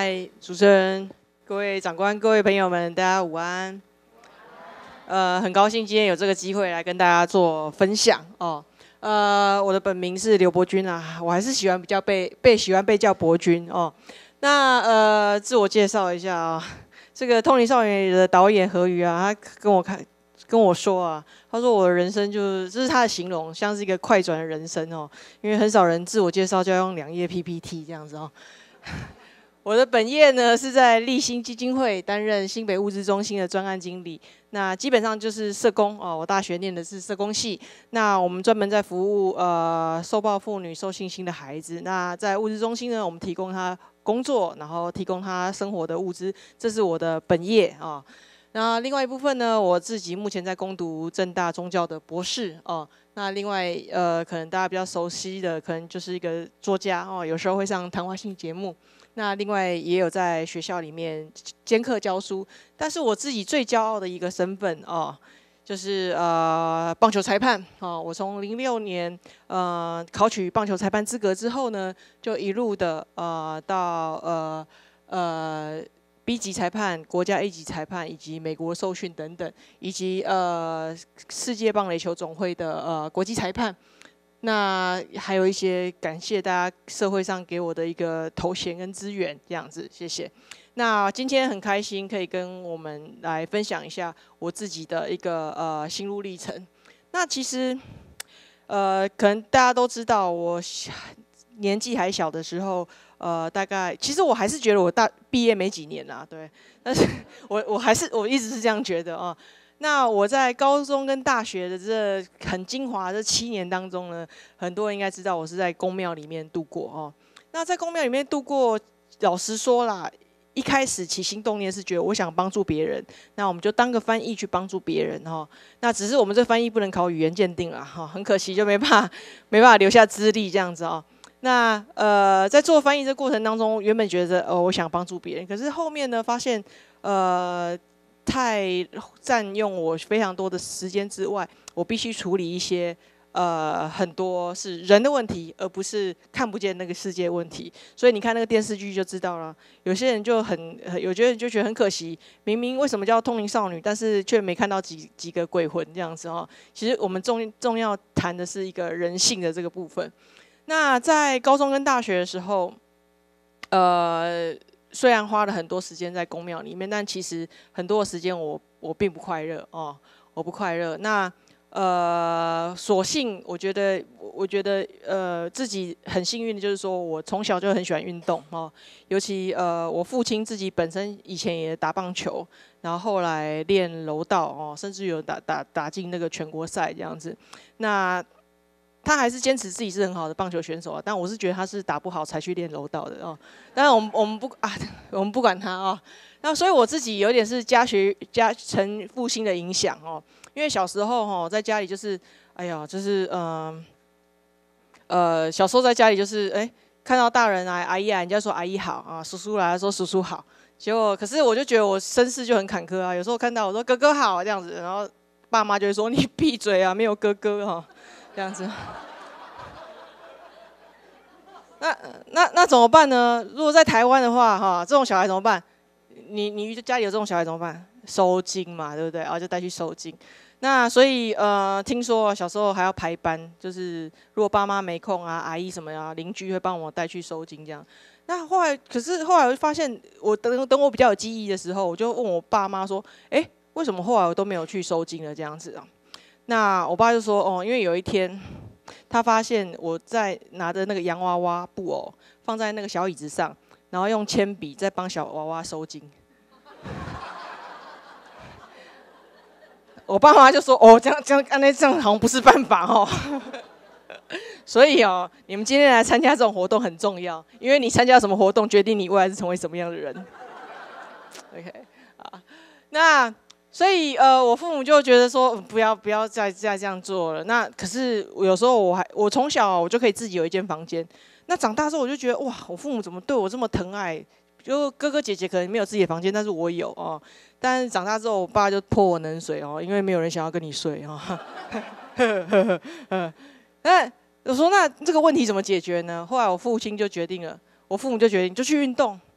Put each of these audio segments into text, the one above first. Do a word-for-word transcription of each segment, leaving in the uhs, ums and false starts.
嗨，主持人、各位长官、各位朋友们，大家午安。呃，很高兴今天有这个机会来跟大家做分享哦。呃，我的本名是刘伯钧啊，我还是喜欢比较被被喜欢被叫伯钧哦。那呃，自我介绍一下啊、哦，这个《通灵少年》的导演何瑜啊，他跟我看跟我说啊，他说我的人生就是这是他的形容，像是一个快转的人生哦，因为很少人自我介绍就要用两页 P P T 这样子哦。我的本业呢是在立新基金会担任新北物资中心的专案经理，那基本上就是社工哦。我大学念的是社工系，那我们专门在服务呃受暴妇女、受性侵的孩子。那在物资中心呢，我们提供他工作，然后提供他生活的物资，这是我的本业啊。那另外一部分呢，我自己目前在攻读政大宗教的博士哦。那另外呃，可能大家比较熟悉的，可能就是一个作家哦，有时候会上谈话性节目。那另外也有在学校里面兼课教书，但是我自己最骄傲的一个身份哦，就是呃棒球裁判哦。我从零六年呃考取棒球裁判资格之后呢，就一路的呃到呃呃 B 级裁判、国家 A 级裁判，以及美国受训等等，以及呃世界棒垒球总会的呃国际裁判。那还有一些感谢大家社会上给我的一个头衔跟资源，这样子，谢谢。那今天很开心可以跟我们来分享一下我自己的一个呃心路历程。那其实呃可能大家都知道，我年纪还小的时候，呃大概其实我还是觉得我大毕业没几年啦，对，但是我我还是我一直是这样觉得啊。那我在高中跟大学的这很精华这七年当中呢，很多人应该知道我是在公庙里面度过哦。那在公庙里面度过，老实说啦，一开始起心动念是觉得我想帮助别人，那我们就当个翻译去帮助别人哈。那只是我们这翻译不能考语言鉴定啦哈，很可惜就没办法没办法留下资历这样子哦。那呃，在做翻译这过程当中，原本觉得哦我想帮助别人，可是后面呢发现呃。太占用我非常多的时间之外，我必须处理一些呃很多是人的问题，而不是看不见那个世界问题。所以你看那个电视剧就知道了，有些人就很有些人就觉得很可惜，明明为什么叫通灵少女，但是却没看到几几个鬼魂这样子哦。其实我们重重要谈的是一个人性的这个部分。那在高中跟大学的时候，呃。虽然花了很多时间在宫庙里面，但其实很多的时间我我并不快乐哦，我不快乐。那呃，所幸我觉得，我觉得呃自己很幸运的就是说我从小就很喜欢运动哦，尤其呃我父亲自己本身以前也打棒球，然后后来练柔道哦，甚至有打打打进那个全国赛这样子。那他还是坚持自己是很好的棒球选手啊，但我是觉得他是打不好才去练柔道的哦。当然我们我们不啊，我们不管他哦。那所以我自己有点是家学家承父亲的影响哦，因为小时候哈、哦、在家里就是，哎呀，就是嗯 呃, 呃小时候在家里就是哎看到大人来阿姨来，人家说阿姨好啊，叔叔来说叔叔好。结果可是我就觉得我身世就很坎坷啊，有时候看到我说哥哥好这样子，然后爸妈就会说你闭嘴啊，没有哥哥哈、哦。这样子，那那那怎么办呢？如果在台湾的话，哈，这种小孩怎么办？你你家里有这种小孩怎么办？收金嘛，对不对？然后就带去收金。那所以呃，听说小时候还要排班，就是如果爸妈没空啊，阿姨什么呀，邻居会帮我带去收金这样。那后来，可是后来我就发现，我等等我比较有记忆的时候，我就问我爸妈说，哎，为什么后来我都没有去收金了这样子啊？那我爸就说，哦，因为有一天，他发现我在拿着那个洋娃娃布偶放在那个小椅子上，然后用铅笔在帮小娃娃收金。我爸妈就说，哦，这样这样，那这样好像不是办法哦。所以哦，你们今天来参加这种活动很重要，因为你参加什么活动，决定你未来是成为什么样的人。OK， 啊，那。所以呃，我父母就觉得说不要不要再再这样做了。那可是有时候我还我从小我就可以自己有一间房间。那长大之后我就觉得哇，我父母怎么对我这么疼爱？就哥哥姐姐可能没有自己的房间，但是我有哦。但是长大之后，我爸就泼我冷水哦，因为没有人想要跟你睡哦。那我说那这个问题怎么解决呢？后来我父亲就决定了，我父母就决定就去运动。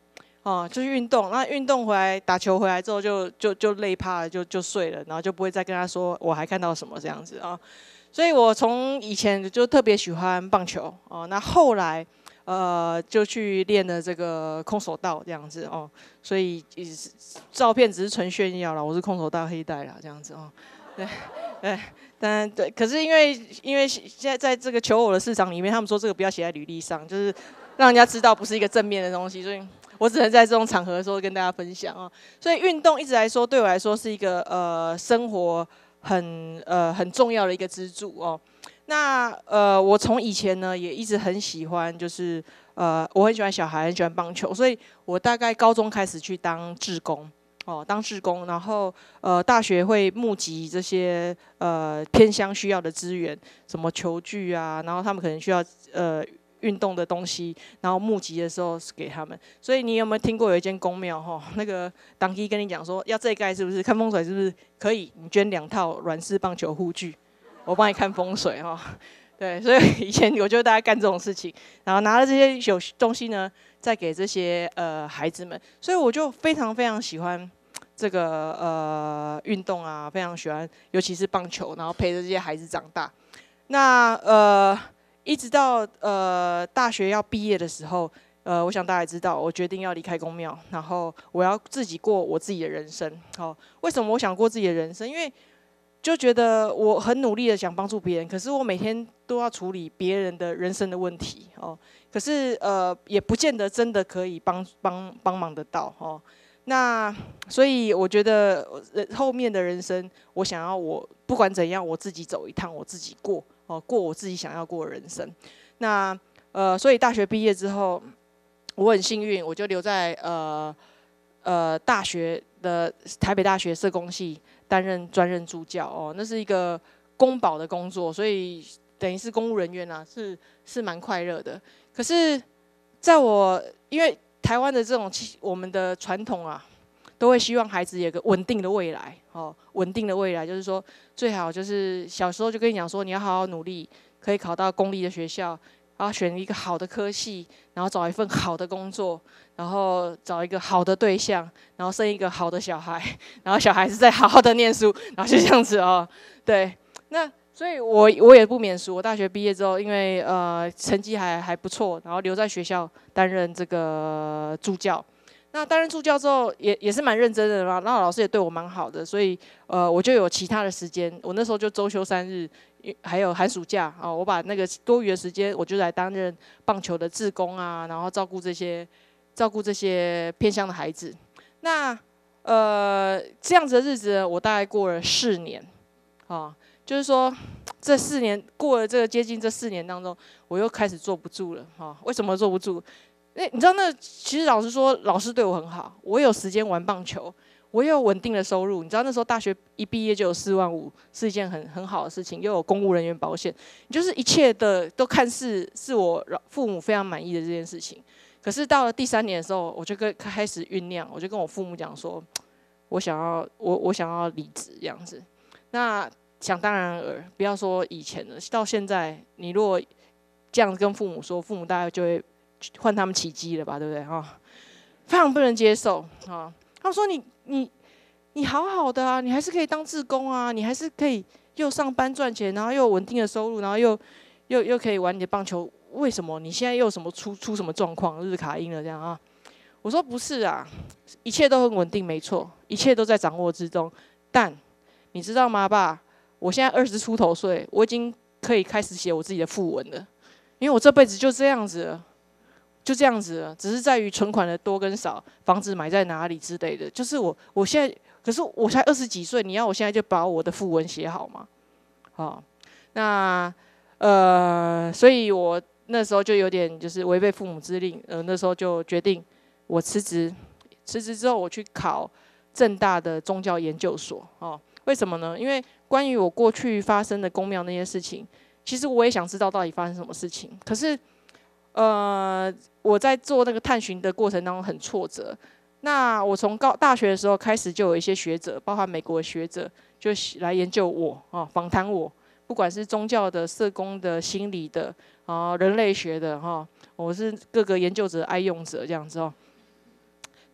哦，就去运动。那运动回来打球回来之后就就就累趴了，就就睡了，然后就不会再跟他说我还看到什么这样子啊。所以我从以前就特别喜欢棒球哦，那后来呃就去练了这个空手道这样子哦，所以照片只是纯炫耀啦，我是空手道黑带啦这样子哦，对对，但对，可是因为因为现在在这个求偶的市场里面，他们说这个不要写在履历上，就是让人家知道不是一个正面的东西，所以我只能在这种场合的时候跟大家分享哦。所以运动一直来说对我来说是一个呃生活。很呃很重要的一个支柱哦。那呃我从以前呢也一直很喜欢，就是呃我很喜欢小孩，很喜欢棒球，所以我大概高中开始去当志工哦，当志工，然后呃大学会募集这些呃偏乡需要的资源，什么球具啊，然后他们可能需要呃。运动的东西，然后募集的时候给他们。所以你有没有听过有一间公庙哈？那个当机跟你讲说要这一盖是不是？看风水是不是可以？你捐两套软式棒球护具，我帮你看风水哈。对，所以以前我就大家干这种事情，然后拿了这些有东西呢，再给这些呃孩子们。所以我就非常非常喜欢这个呃运动啊，非常喜欢，尤其是棒球，然后陪着这些孩子长大。那呃。一直到呃大学要毕业的时候，呃，我想大家也知道，我决定要离开公庙，然后我要自己过我自己的人生。好、哦，为什么我想过自己的人生？因为就觉得我很努力的想帮助别人，可是我每天都要处理别人的人生的问题哦。可是呃，也不见得真的可以帮帮帮忙得到哦。那所以我觉得后面的人生，我想要我不管怎样，我自己走一趟，我自己过。哦，过我自己想要过的人生。那呃，所以大学毕业之后，我很幸运，我就留在呃呃大学的台北大学社工系担任专任助教哦，那是一个公保的工作，所以等于是公务人员啊，是是蛮快乐的。可是，在我因为台湾的这种我们的传统啊。都会希望孩子有个稳定的未来，哦，稳定的未来就是说，最好就是小时候就跟你讲说，你要好好努力，可以考到公立的学校，然后选一个好的科系，然后找一份好的工作，然后找一个好的对象，然后生一个好的小孩，然后小孩子再好好的念书，然后就这样子哦，对，那所以我我也不免俗，我大学毕业之后，因为呃成绩还还不错，然后留在学校担任这个助教。那担任助教之后也也是蛮认真的嘛，然后老师也对我蛮好的，所以呃我就有其他的时间，我那时候就周休三日，还有寒暑假啊、哦，我把那个多余的时间我就来担任棒球的志工啊，然后照顾这些照顾这些偏乡的孩子。那呃这样子的日子呢，我大概过了四年，啊、哦，就是说这四年过了这个接近这四年当中，我又开始坐不住了啊、哦，为什么坐不住？那你知道那其实老实说，老师对我很好，我有时间玩棒球，我也有稳定的收入。你知道那时候大学一毕业就有四万五，是一件很很好的事情，又有公务人员保险，就是一切的都看似是我父母非常满意的这件事情。可是到了第三年的时候，我就跟开始酝酿，我就跟我父母讲说，我想要我我想要离职这样子。那想当然尔，不要说以前了，到现在你如果这样跟父母说，父母大概就会。换他们起鸡了吧，对不对哈？非常不能接受啊！他说你你你好好的啊，你还是可以当志工啊，你还是可以又上班赚钱，然后又有稳定的收入，然后又又又可以玩你的棒球，为什么你现在又有什么出出什么状况，日卡阴了这样啊？我说不是啊，一切都很稳定，没错，一切都在掌握之中。但你知道吗，爸？我现在二十出头岁，我已经可以开始写我自己的讣文了，因为我这辈子就这样子了。就这样子了，只是在于存款的多跟少，房子买在哪里之类的。就是我，我现在，可是我才二十几岁，你要我现在就把我的讣文写好吗？好，那呃，所以我那时候就有点就是违背父母之令，呃，那时候就决定我辞职。辞职之后，我去考政大的宗教研究所。哦，为什么呢？因为关于我过去发生的公庙那些事情，其实我也想知道到底发生什么事情，可是。呃，我在做那个探寻的过程当中很挫折。那我从高大学的时候开始，就有一些学者，包括美国的学者，就来研究我啊，访谈我，不管是宗教的、社工的、心理的啊、人类学的哈，我是各个研究者、爱用者这样子哦。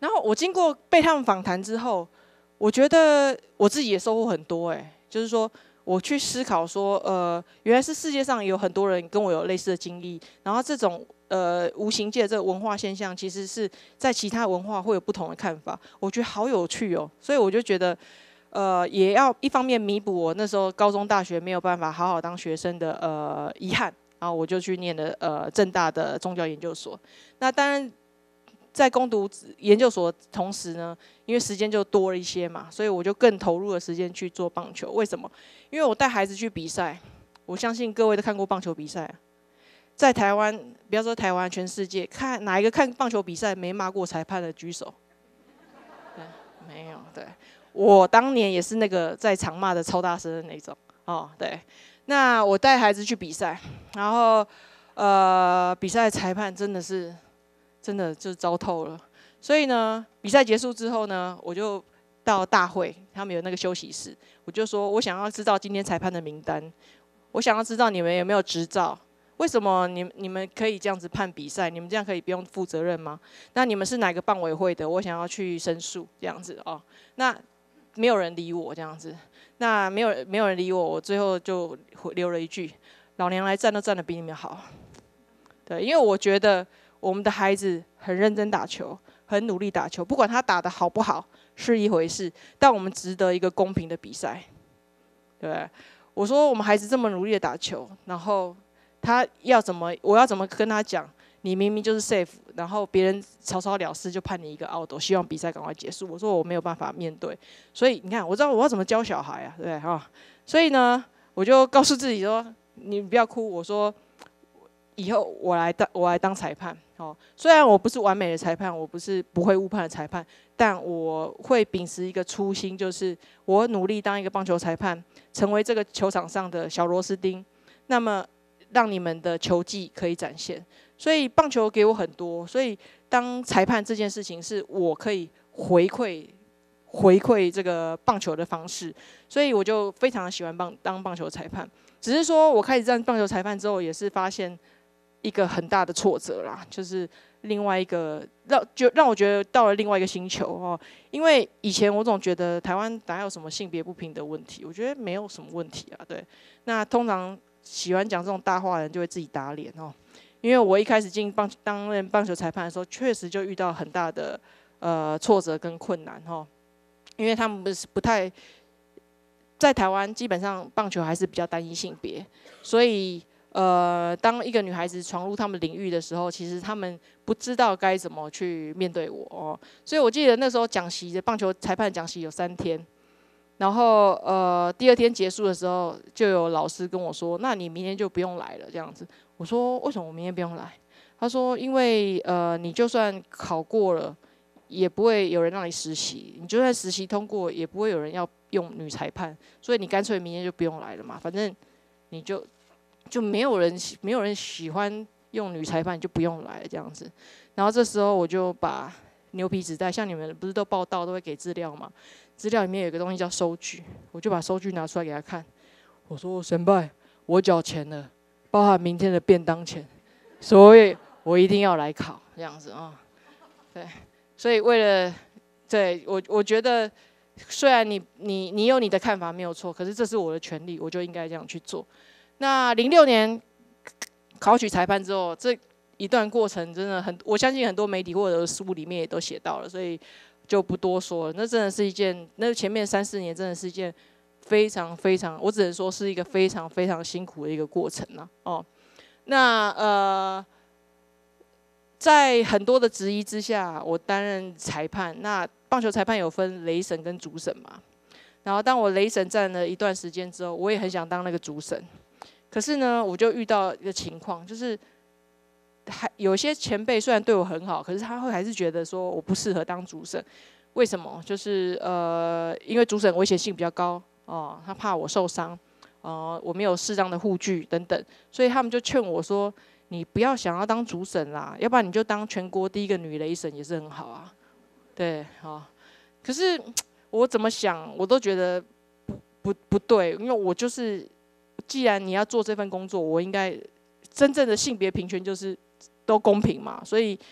然后我经过被他们访谈之后，我觉得我自己也收获很多哎、欸，就是说我去思考说，呃，原来是世界上有很多人跟我有类似的经历，然后这种呃无形界的这个文化现象，其实是在其他文化会有不同的看法，我觉得好有趣哦，所以我就觉得。呃，也要一方面弥补我那时候高中、大学没有办法好好当学生的呃遗憾，然后我就去念了呃政大的宗教研究所。那当然，在攻读研究所的同时呢，因为时间就多了一些嘛，所以我就更投入了时间去做棒球。为什么？因为我带孩子去比赛，我相信各位都看过棒球比赛啊，在台湾，不要说台湾，全世界看哪一个看棒球比赛没骂过裁判的举手？对，没有，对。我当年也是那个在场骂的超大声的那种哦，对。那我带孩子去比赛，然后呃，比赛裁判真的是真的就糟透了。所以呢，比赛结束之后呢，我就到大会，他们有那个休息室，我就说我想要知道今天裁判的名单，我想要知道你们有没有执照。为什么你你们可以这样子判比赛？你们这样可以不用负责任吗？那你们是哪个棒委会的？我想要去申诉，这样子哦。那没有人理我这样子，那没有没有人理我，我最后就留了一句：老娘来站都站得比你们好。对，因为我觉得我们的孩子很认真打球，很努力打球，不管他打得好不好是一回事，但我们值得一个公平的比赛。对，我说我们孩子这么努力的打球，然后他要怎么，我要怎么跟他讲？你明明就是 safe， 然后别人草草了事就判你一个 out， 希望比赛赶快结束。我说我没有办法面对，所以你看，我知道我要怎么教小孩啊，对不对哈？所以呢，我就告诉自己说，你不要哭。我说以后我来当我来当裁判哦。虽然我不是完美的裁判，我不是不会误判的裁判，但我会秉持一个初心，就是我努力当一个棒球裁判，成为这个球场上的小螺丝钉。那么让你们的球技可以展现。所以棒球给我很多，所以当裁判这件事情是我可以回馈回馈这个棒球的方式，所以我就非常喜欢棒当棒球裁判。只是说我开始当棒球裁判之后，也是发现一个很大的挫折啦，就是另外一个让就让我觉得到了另外一个星球哦。因为以前我总觉得台湾哪有什么性别不平等问题，我觉得没有什么问题啊。对，那通常喜欢讲这种大话的人就会自己打脸哦。因为我一开始进棒担任棒球裁判的时候，确实就遇到很大的呃挫折跟困难哈，因为他们不是不太在台湾，基本上棒球还是比较单一性别，所以呃，当一个女孩子闯入他们领域的时候，其实他们不知道该怎么去面对我哦。所以我记得那时候讲习的棒球裁判讲习有三天，然后呃第二天结束的时候，就有老师跟我说：“那你明天就不用来了。”这样子。我说为什么我明天不用来？他说因为呃你就算考过了，也不会有人让你实习；你就算实习通过，也不会有人要用女裁判，所以你干脆明天就不用来了嘛，反正你就就没有人没有人喜欢用女裁判，就不用来这样子。然后这时候我就把牛皮纸袋，像你们不是都报道都会给资料嘛？资料里面有一个东西叫收据，我就把收据拿出来给他看。我说神拜，我缴钱了。包含明天的便当钱，所以我一定要来考这样子啊。对，所以为了，对我我觉得，虽然你你你有你的看法没有错，可是这是我的权利，我就应该这样去做。那零六年考取裁判之后，这一段过程真的很，我相信很多媒体或者书里面也都写到了，所以就不多说了。那真的是一件，那前面三四年真的是一件。非常非常，我只能说是一个非常非常辛苦的一个过程啦。哦，那呃，在很多的质疑之下，我担任裁判。那棒球裁判有分雷审跟主审嘛？然后当我雷审站了一段时间之后，我也很想当那个主审。可是呢，我就遇到一个情况，就是还有些前辈虽然对我很好，可是他会还是觉得说我不适合当主审。为什么？就是呃，因为主审危险性比较高。哦，他怕我受伤，呃，我没有适当的护具等等，所以他们就劝我说：“你不要想要当主审啦，要不然你就当全国第一个女雷审也是很好啊。”对，好、哦。可是我怎么想，我都觉得不不不对，因为我就是，既然你要做这份工作，我应该真正的性别平权就是都公平嘛，所以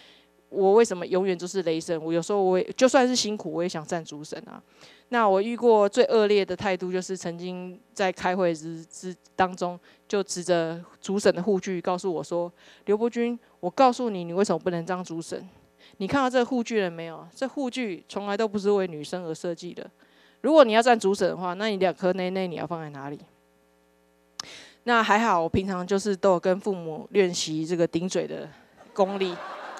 我为什么永远都是雷神？我有时候我也就算是辛苦，我也想站主审啊。那我遇过最恶劣的态度，就是曾经在开会之之当中，就指着主审的护具告诉我说：“刘伯钧，我告诉你，你为什么不能当主审？你看到这个护具了没有？这护具从来都不是为女生而设计的。如果你要站主审的话，那你两颗内内你要放在哪里？”那还好，我平常就是都有跟父母练习这个顶嘴的功力。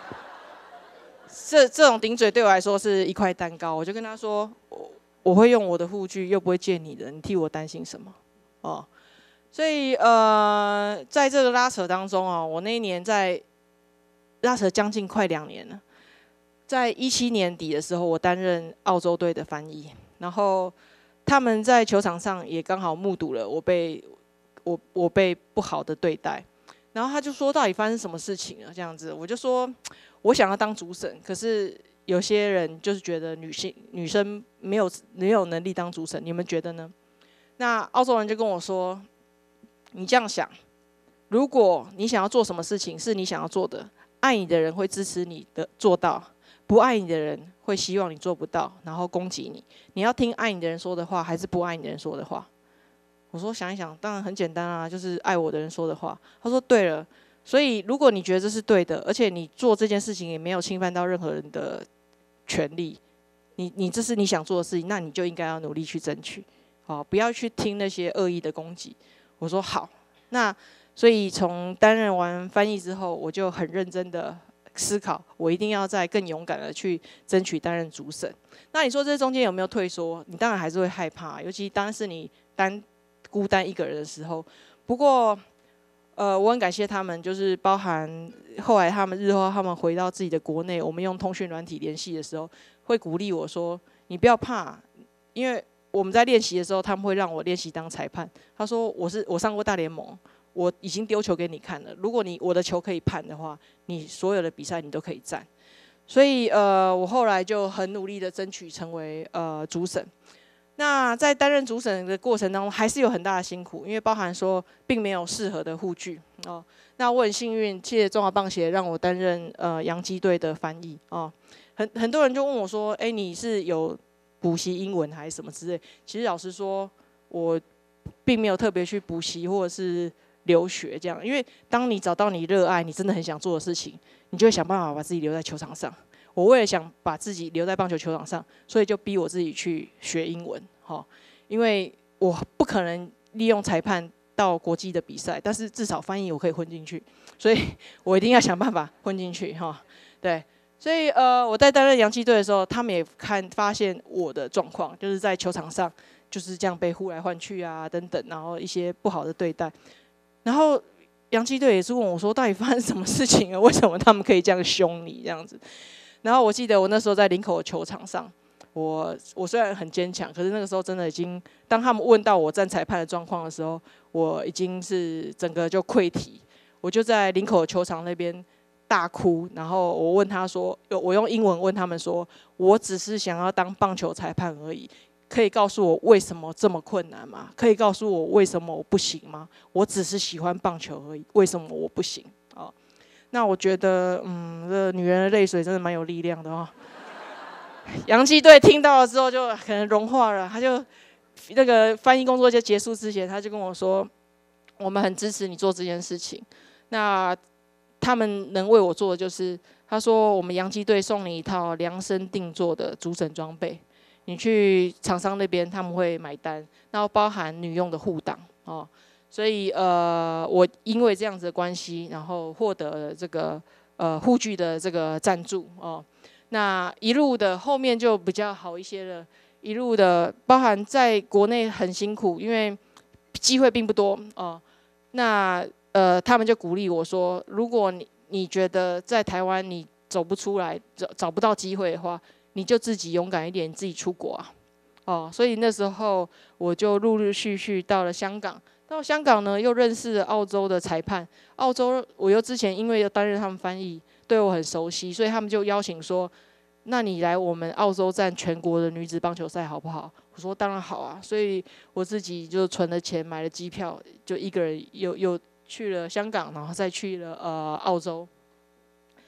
这这种顶嘴对我来说是一块蛋糕，我就跟他说，我我会用我的护具，又不会借你的，你替我担心什么？哦，所以呃，在这个拉扯当中啊，我那一年在拉扯将近快两年了。在一七年底的时候，我担任澳洲队的翻译，然后他们在球场上也刚好目睹了我被我我被不好的对待，然后他就说到底发生什么事情了？这样子，我就说我想要当主审，可是有些人就是觉得女性女生没有没有能力当主审，你们觉得呢？那澳洲人就跟我说，你这样想，如果你想要做什么事情是你想要做的，爱你的人会支持你的做到。不爱你的人会希望你做不到，然后攻击你。你要听爱你的人说的话，还是不爱你的人说的话？我说想一想，当然很简单啊，就是爱我的人说的话。他说对了，所以如果你觉得这是对的，而且你做这件事情也没有侵犯到任何人的权利，你你这是你想做的事情，那你就应该要努力去争取，好，不要去听那些恶意的攻击。我说好，那所以从担任完翻译之后，我就很认真的思考，我一定要再更勇敢的去争取担任主审。那你说这中间有没有退缩？你当然还是会害怕，尤其当是你单孤单一个人的时候。不过，呃，我很感谢他们，就是包含后来他们日后他们回到自己的国内，我们用通讯软体联系的时候，会鼓励我说：“你不要怕，因为我们在练习的时候，他们会让我练习当裁判。”他说：“我是我上过大联盟。”我已经丢球给你看了，如果你我的球可以判的话，你所有的比赛你都可以站。所以呃，我后来就很努力的争取成为呃主审。那在担任主审的过程当中，还是有很大的辛苦，因为包含说并没有适合的护具哦。那我很幸运，谢谢中华棒协让我担任呃洋基队的翻译哦。很很多人就问我说：“哎，你是有补习英文还是什么之类？”其实老实说，我并没有特别去补习或者是留学这样，因为当你找到你热爱、你真的很想做的事情，你就会想办法把自己留在球场上。我为了想把自己留在棒球球场上，所以就逼我自己去学英文，哈，因为我不可能利用裁判到国际的比赛，但是至少翻译我可以混进去，所以我一定要想办法混进去，哈，对。所以呃，我在担任洋基队的时候，他们也看发现我的状况，就是在球场上就是这样被呼来唤去啊，等等，然后一些不好的对待。然后洋基队也是问我说，到底发生什么事情了？为什么他们可以这样凶你这样子？然后我记得我那时候在林口的球场上，我我虽然很坚强，可是那个时候真的已经，当他们问到我站裁判的状况的时候，我已经是整个就溃体。我就在林口的球场那边大哭，然后我问他说，我用英文问他们说，我只是想要当棒球裁判而已。可以告诉我为什么这么困难吗？可以告诉我为什么我不行吗？我只是喜欢棒球而已，为什么我不行？哦，那我觉得，嗯，这女人的泪水真的蛮有力量的哦。洋基队听到了之后，就可能融化了。他就那个翻译工作就结束之前，他就跟我说，我们很支持你做这件事情。那他们能为我做的就是，他说我们洋基队送你一套量身定做的主审装备。你去厂商那边他们会买单，然后包含女用的护挡哦，所以呃，我因为这样子的关系，然后获得了这个呃护具的这个赞助哦，那一路的后面就比较好一些了，一路的包含在国内很辛苦，因为机会并不多哦，那呃他们就鼓励我说，如果你你觉得在台湾你走不出来，找找不到机会的话，你就自己勇敢一点，自己出国啊，哦，所以那时候我就陆陆续续到了香港，到香港呢又认识了澳洲的裁判，澳洲我又之前因为要担任他们翻译，对我很熟悉，所以他们就邀请说，那你来我们澳洲站全国的女子棒球赛好不好？我说当然好啊，所以我自己就存了钱买了机票，就一个人又又去了香港，然后再去了呃澳洲。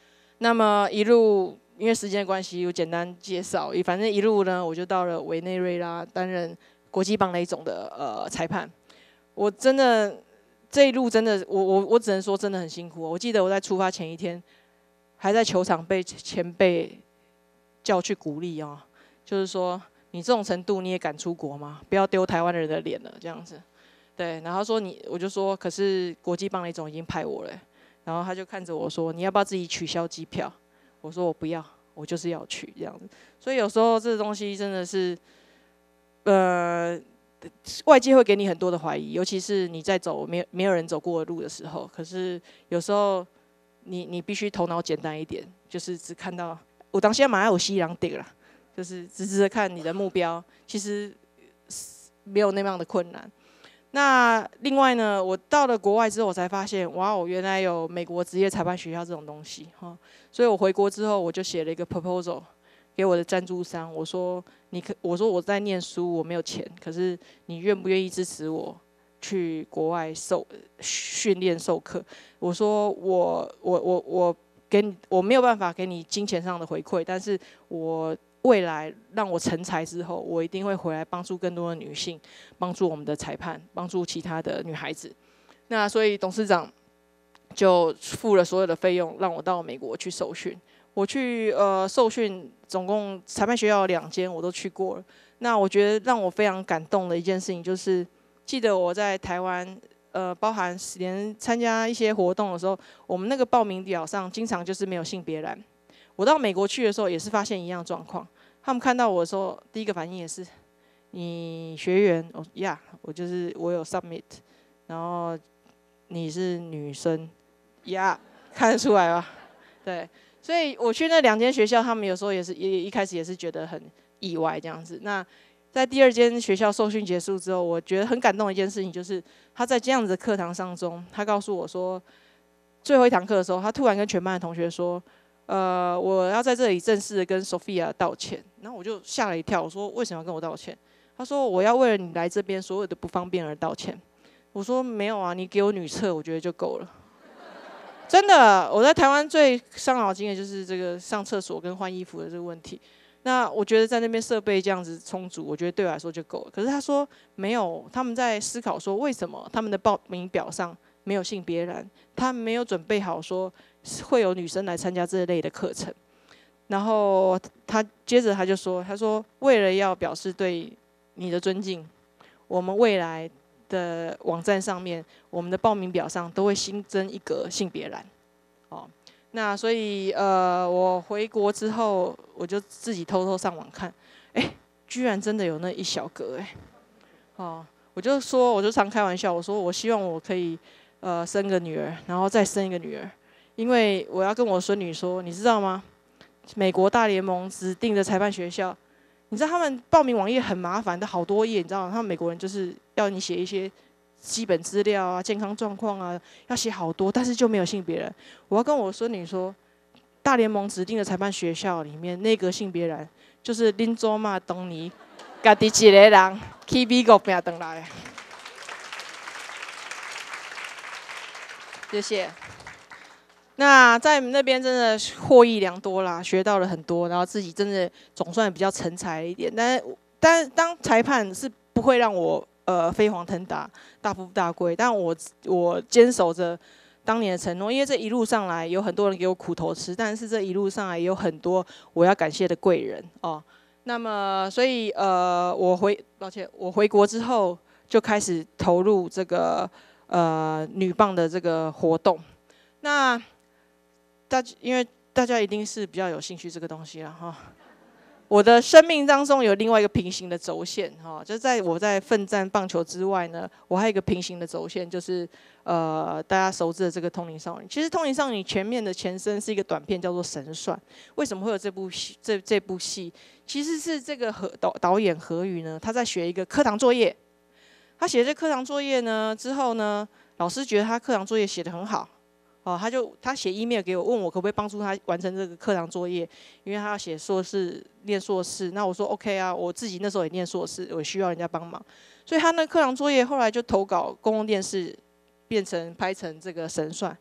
那么一路因为时间的关系，我简单介绍，反正一路呢我就到了委内瑞拉担任国际棒垒总的呃裁判。我真的这一路真的，我我我只能说真的很辛苦。我记得我在出发前一天，还在球场被前辈叫去鼓励啊、哦，就是说你这种程度你也敢出国吗？不要丢台湾人的脸了，这样子。对，然后他说你，我就说可是国际棒垒总已经派我了，然后他就看着我说你要不要自己取消机票？我说我不要，我就是要去这样子。所以有时候这东西真的是，呃。外界会给你很多的怀疑，尤其是你在走没有没有人走过的路的时候。可是有时候你你必须头脑简单一点，就是只看到我当下马上有西洋顶啦，就是直直的看你的目标，其实没有那样的困难。那另外呢，我到了国外之后，我才发现，哇哦，原来有美国职业裁判学校这种东西哈。所以我回国之后，我就写了一个 proposal。给我的赞助商，我说你可，我说我在念书，我没有钱，可是你愿不愿意支持我去国外授训练授课？我说我我我我给你，我没有办法给你金钱上的回馈，但是我未来让我成才之后，我一定会回来帮助更多的女性，帮助我们的裁判，帮助其他的女孩子。那所以董事长就付了所有的费用，让我到美国去受训。我去呃受训，总共裁判学校有两间，我都去过了。那我觉得让我非常感动的一件事情，就是记得我在台湾，呃，包含连参加一些活动的时候，我们那个报名表上经常就是没有性别栏。我到美国去的时候，也是发现一样状况。他们看到我的时候，第一个反应也是，你学员，哦呀，我就是我有 submit， 然后你是女生，呀，看得出来吧？对。所以我去那两间学校，他们有时候也是也一开始也是觉得很意外这样子。那在第二间学校受训结束之后，我觉得很感动的一件事情就是，他在这样子的课堂上中，他告诉我说，最后一堂课的时候，他突然跟全班的同学说，呃，我要在这里正式的跟 Sophia 道歉。然后我就吓了一跳，我说为什么要跟我道歉？他说我要为了你来这边所有的不方便而道歉。我说没有啊，你给我女厕，我觉得就够了。真的，我在台湾最伤脑筋的就是这个上厕所跟换衣服的这个问题。那我觉得在那边设备这样子充足，我觉得对我来说就够了。可是他说没有，他们在思考说为什么他们的报名表上没有性别栏，他们没有准备好说会有女生来参加这一类的课程。然后他接着他就说，他说为了要表示对你的尊敬，我们未来的网站上面，我们的报名表上都会新增一格性别栏，哦，那所以呃，我回国之后，我就自己偷偷上网看，哎，居然真的有那一小格哎，哦，我就说，我就常开玩笑，我说我希望我可以呃生个女儿，然后再生一个女儿，因为我要跟我孙女说，你知道吗？美国大联盟指定的裁判学校。你知道他们报名网页很麻烦的，好多页，你知道吗？他们美国人就是要你写一些基本资料啊、健康状况啊，要写好多，但是就没有性别栏。我要跟我孙女说，大联盟指定的裁判学校里面那个性别栏，就是恁祖妈当年家己一个人去美国拼回来。谢谢。那在那边真的获益良多啦，学到了很多，然后自己真的总算比较成才一点。但是，但当裁判是不会让我呃飞黄腾达、大富大贵，但我我坚守着当年的承诺，因为这一路上来有很多人给我苦头吃，但是这一路上来也有很多我要感谢的贵人哦。那么，所以呃，我回抱歉，我回国之后就开始投入这个呃女棒的这个活动。那大因为大家一定是比较有兴趣这个东西了哈。我的生命当中有另外一个平行的轴线哈，就在我在奋战棒球之外呢，我还有一个平行的轴线，就是呃大家熟知的这个《通灵少女》。其实《通灵少女》前面的前身是一个短片，叫做《神算》。为什么会有这部戏？这这部戏其实是这个何导导演何宇呢，他在学一个课堂作业。他写这课堂作业呢之后呢，老师觉得他课堂作业写得很好。哦，他就他写 email 给我，问我可不可以帮助他完成这个课堂作业，因为他要写硕士，念硕士。那我说 OK 啊，我自己那时候也念硕士，我需要人家帮忙，所以他那课堂作业后来就投稿公共电视，变成拍成这个神算。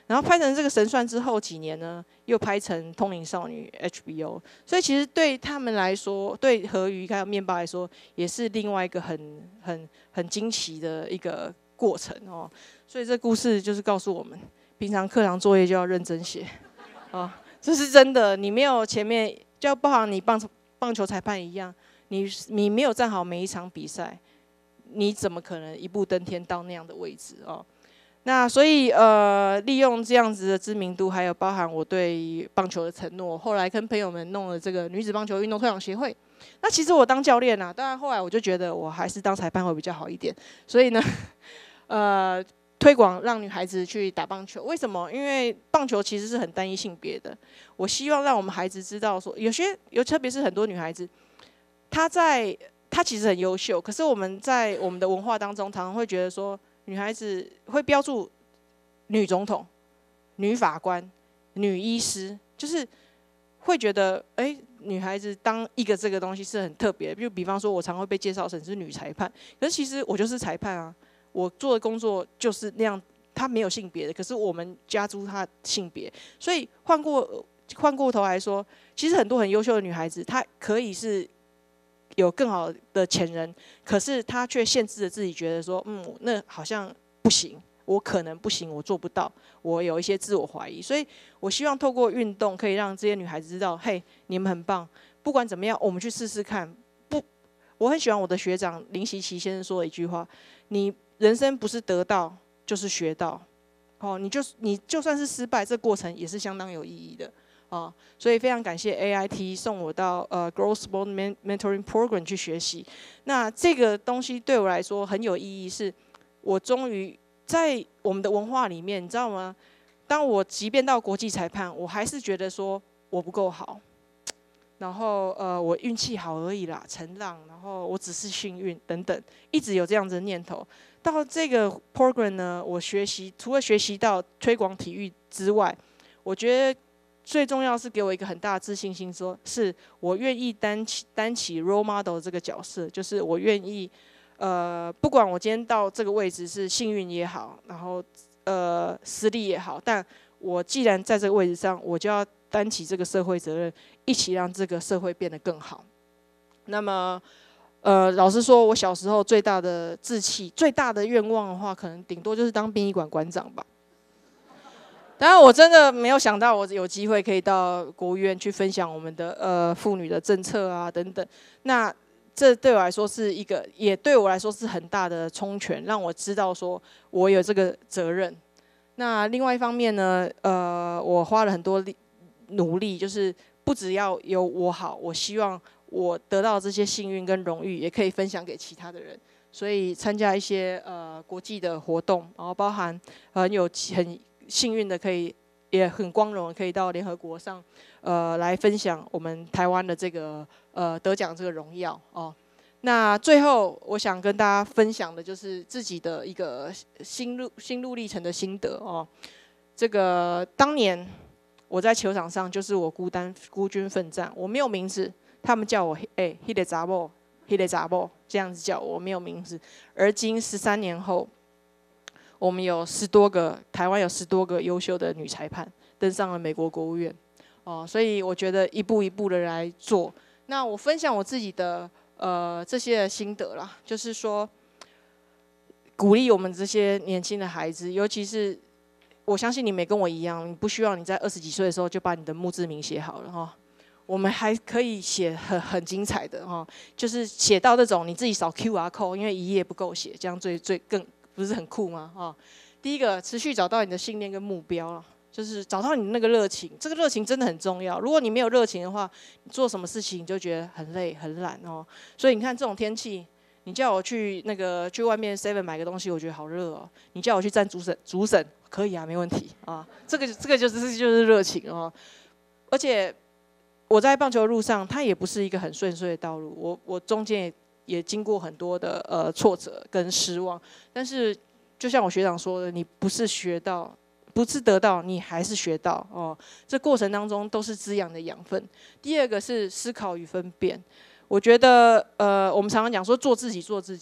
然后拍成这个神算之后几年呢，又拍成《通灵少女》H B O， 所以其实对他们来说，对河鱼还有面包来说，也是另外一个很很很惊奇的一个过程哦。所以这故事就是告诉我们，平常课堂作业就要认真写哦，这是真的。你没有前面，就包含你棒棒球裁判一样，你你没有站好每一场比赛，你怎么可能一步登天到那样的位置哦？那所以呃，利用这样子的知名度，还有包含我对棒球的承诺，后来跟朋友们弄了这个女子棒球运动推广协会。那其实我当教练啊，当然后来我就觉得我还是当裁判会比较好一点。所以呢，呃，推广让女孩子去打棒球，为什么？因为棒球其实是很单一性别的。我希望让我们孩子知道说，有些有特别是很多女孩子，她在她其实很优秀，可是我们在我们的文化当中，常常会觉得说。女孩子会标注女总统、女法官、女医师，就是会觉得，哎、欸，女孩子当一个这个东西是很特别的。就比方说，我常会被介绍成是女裁判，可是其实我就是裁判啊，我做的工作就是那样，她没有性别的，可是我们加诸她性别，所以换过换过头来说，其实很多很优秀的女孩子，她可以是。有更好的前人，可是他却限制了自己，觉得说，嗯，那好像不行，我可能不行，我做不到，我有一些自我怀疑。所以我希望透过运动，可以让这些女孩子知道，嘿，你们很棒，不管怎么样，我们去试试看。不，我很喜欢我的学长林习琪先生说的一句话：你人生不是得到就是学到，哦，你就你就算是失败，这过程也是相当有意义的。哦，所以非常感谢 A I T 送我到呃 Growth Sport Mentoring Program 去学习。那这个东西对我来说很有意义，是我终于在我们的文化里面，你知道吗？当我即便到国际裁判，我还是觉得说我不够好，然后呃我运气好而已啦，承让，然后我只是幸运等等，一直有这样子的念头。到这个 program 呢，我学习除了学习到推广体育之外，我觉得。最重要是给我一个很大的自信心说，说是我愿意担起担起 role model 这个角色，就是我愿意，呃，不管我今天到这个位置是幸运也好，然后呃实力也好，但我既然在这个位置上，我就要担起这个社会责任，一起让这个社会变得更好。那么，呃，老实说，我小时候最大的志气、最大的愿望的话，可能顶多就是当殡仪馆馆长吧。当然，我真的没有想到我有机会可以到国务院去分享我们的呃妇女的政策啊等等。那这对我来说是一个，也对我来说是很大的充权，让我知道说我有这个责任。那另外一方面呢，呃，我花了很多力努力，就是不只要有我好，我希望我得到这些幸运跟荣誉，也可以分享给其他的人。所以参加一些呃国际的活动，然后包含很有很。幸运的可以，也很光荣，可以到联合国上，呃，来分享我们台湾的这个呃得奖这个荣耀哦。那最后我想跟大家分享的就是自己的一个心路心路历程的心得哦。这个当年我在球场上就是我孤单孤军奋战，我没有名字，他们叫我哎，迄个查某，迄个查某这样子叫我，没有名字。而今十三年后。我们有十多个，台湾有十多个优秀的女裁判登上了美国国务院，哦，所以我觉得一步一步的来做。那我分享我自己的呃这些心得啦，就是说鼓励我们这些年轻的孩子，尤其是我相信你们也跟我一样，你不需要你在二十几岁的时候就把你的墓志铭写好了哈。我们还可以写很很精彩的哈，就是写到这种你自己扫 Q R code， 因为一页不够写，这样最最更。不是很酷吗？哦，第一个，持续找到你的信念跟目标了，就是找到你那个热情。这个热情真的很重要。如果你没有热情的话，你做什么事情你就觉得很累、很懒哦。所以你看这种天气，你叫我去那个去外面 seven 买个东西，我觉得好热哦。你叫我去站主审，主审可以啊，没问题啊。这个这个就是就是热情哦。而且我在棒球的路上，它也不是一个很顺遂的道路。我我中间也。也经过很多的呃挫折跟失望，但是就像我学长说的，你不是学到，不是得到，你还是学到哦。这过程当中都是滋养的养分。第二个是思考与分辨，我觉得呃我们常常讲说做自己做自己，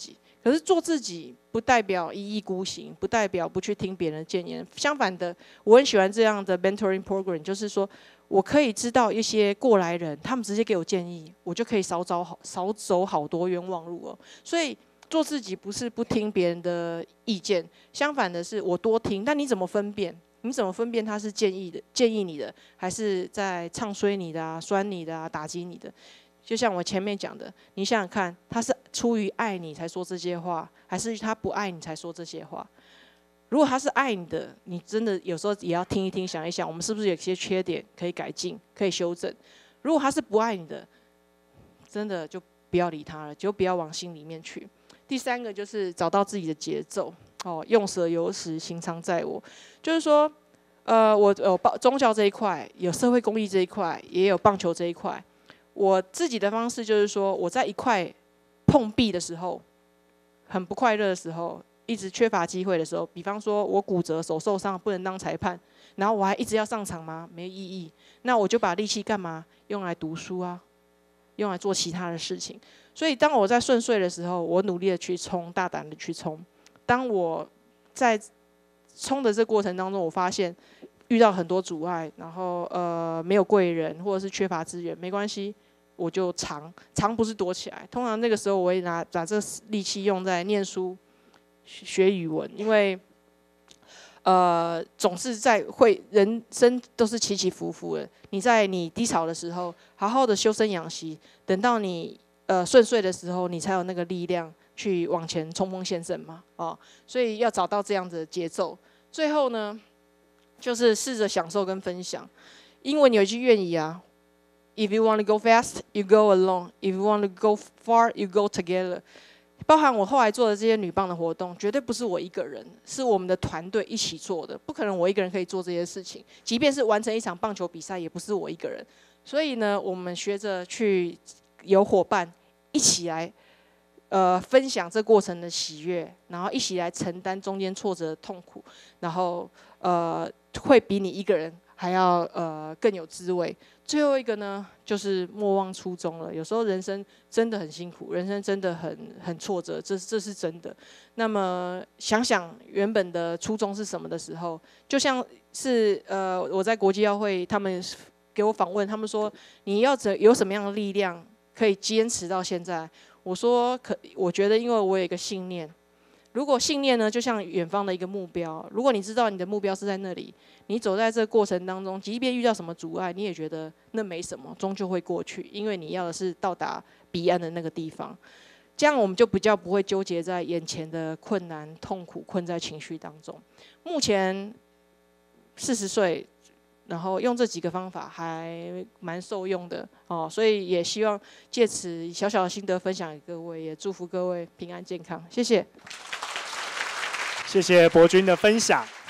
可是做自己不代表一意孤行，不代表不去听别人的建言。相反的，我很喜欢这样的 mentoring program， 就是说我可以知道一些过来人，他们直接给我建议，我就可以少找好少走好多冤枉路哦。所以做自己不是不听别人的意见，相反的是我多听。但你怎么分辨？你怎么分辨他是建议的、建议你的，还是在唱衰你的啊、酸你的啊、打击你的？就像我前面讲的，你想想看，他是出于爱你才说这些话，还是他不爱你才说这些话？如果他是爱你的，你真的有时候也要听一听、想一想，我们是不是有些缺点可以改进、可以修正？如果他是不爱你的，真的就不要理他了，就不要往心里面去。第三个就是找到自己的节奏。哦，用舍有时，行常在我。就是说，呃，我有宗教这一块，有社会公益这一块，也有棒球这一块。我自己的方式就是说，我在一块碰壁的时候，很不快乐的时候，一直缺乏机会的时候，比方说我骨折、手受伤，不能当裁判，然后我还一直要上场吗？没意义。那我就把力气干嘛？用来读书啊，用来做其他的事情。所以当我在顺遂的时候，我努力的去冲，大胆的去冲。当我在冲的这过程当中，我发现遇到很多阻碍，然后呃没有贵人或者是缺乏资源，没关系，我就藏藏不是躲起来。通常那个时候我会拿把这力气用在念书、学语文，因为呃总是在会人生都是起起伏伏的。你在你低潮的时候，好好的修身养息，等到你呃顺遂的时候，你才有那个力量去往前冲锋陷阵嘛，哦，所以要找到这样子的节奏。最后呢，就是试着享受跟分享。英文有一句谚语啊 ，If you want to go fast, you go alone. If you want to go far, you go together. 包含我后来做的这些女棒的活动，绝对不是我一个人，是我们的团队一起做的，不可能我一个人可以做这些事情。即便是完成一场棒球比赛，也不是我一个人。所以呢，我们学着去有伙伴一起来。呃，分享这过程的喜悦，然后一起来承担中间挫折的痛苦，然后呃，会比你一个人还要呃更有滋味。最后一个呢，就是莫忘初衷了。有时候人生真的很辛苦，人生真的很很挫折，这这是真的。那么想想原本的初衷是什么的时候，就像是呃我在国际教会，他们给我访问，他们说你要怎有什么样的力量可以坚持到现在？我说可，我觉得因为我有一个信念，如果信念呢，就像远方的一个目标，如果你知道你的目标是在那里，你走在这个过程当中，即便遇到什么阻碍，你也觉得那没什么，终究会过去，因为你要的是到达彼岸的那个地方。这样我们就比较不会纠结在眼前的困难、痛苦，困在情绪当中。目前四十岁。然后用这几个方法还蛮受用的哦，所以也希望借此小小的心得分享给各位，也祝福各位平安健康，谢谢。 谢谢博君的分享。